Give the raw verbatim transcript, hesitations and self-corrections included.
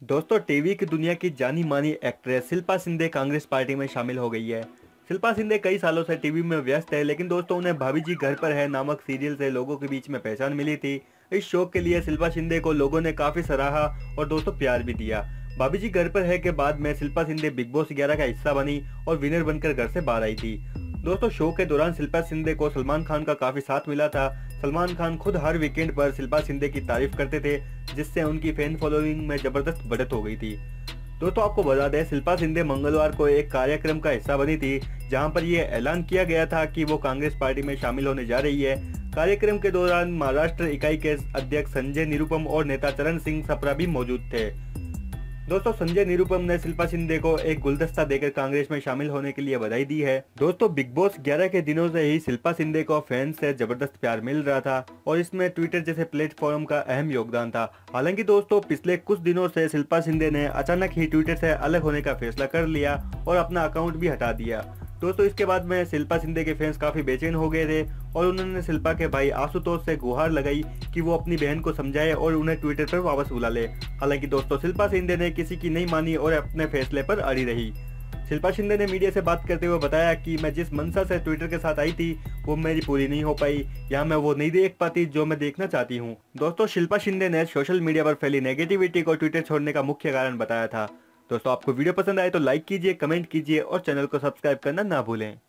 दोस्तों टीवी की दुनिया की जानी मानी एक्ट्रेस शिल्पा शिंदे कांग्रेस पार्टी में शामिल हो गई है। शिल्पा शिंदे कई सालों से टीवी में व्यस्त है, लेकिन दोस्तों उन्हें भाभी जी घर पर है नामक सीरियल से लोगों के बीच में पहचान मिली थी। इस शो के लिए शिल्पा शिंदे को लोगों ने काफी सराहा और दोस्तों प्यार भी दिया। भाभी जी घर पर है के बाद में शिल्पा शिंदे बिग बॉस ग्यारह का हिस्सा बनी और विनर बनकर घर से बाहर आई थी। दोस्तों शो के दौरान शिल्पा शिंदे को सलमान खान का काफी साथ मिला था। सलमान खान खुद हर वीकेंड पर शिल्पा शिंदे की तारीफ करते थे, जिससे उनकी फैन फॉलोइंग में जबरदस्त बढ़त हो गई थी। दोस्तों आपको बता दें, शिल्पा शिंदे मंगलवार को एक कार्यक्रम का हिस्सा बनी थी, जहां पर यह ऐलान किया गया था कि वो कांग्रेस पार्टी में शामिल होने जा रही है। कार्यक्रम के दौरान महाराष्ट्र इकाई के अध्यक्ष संजय निरुपम और नेता चरण सिंह सप्रा भी मौजूद थे। दोस्तों संजय निरुपम ने शिल्पा शिंदे को एक गुलदस्ता देकर कांग्रेस में शामिल होने के लिए बधाई दी है। दोस्तों बिग बॉस ग्यारह के दिनों से ही शिल्पा शिंदे को फैंस से जबरदस्त प्यार मिल रहा था और इसमें ट्विटर जैसे प्लेटफॉर्म का अहम योगदान था। हालांकि दोस्तों पिछले कुछ दिनों से शिल्पा शिंदे ने अचानक ही ट्विटर से अलग होने का फैसला कर लिया और अपना अकाउंट भी हटा दिया। दोस्तों इसके बाद में शिल्पा शिंदे के फैंस काफी बेचैन हो गए थे और उन्होंने शिल्पा के भाई आशुतोष से गुहार लगाई कि वो अपनी बहन को समझाए और उन्हें ट्विटर पर वापस बुला ले। हालांकि दोस्तों शिल्पा शिंदे ने किसी की नहीं मानी और अपने फैसले पर अड़ी रही। शिल्पा शिंदे ने मीडिया से बात करते हुए बताया कि मैं जिस मंशा से ट्विटर के साथ आई थी वो मेरी पूरी नहीं हो पाई, या मैं वो नहीं देख पाती जो मैं देखना चाहती हूँ। दोस्तों शिल्पा शिंदे ने सोशल मीडिया पर फैली नेगेटिविटी को ट्विटर छोड़ने का मुख्य कारण बताया था। दोस्तों आपको वीडियो पसंद आए तो लाइक कीजिए, कमेंट कीजिए और चैनल को सब्सक्राइब करना ना भूलें।